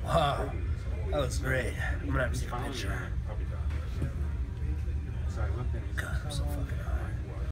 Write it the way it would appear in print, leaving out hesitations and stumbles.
Wow, that looks great. I'm gonna have to take a picture. God, I'm so fucking high.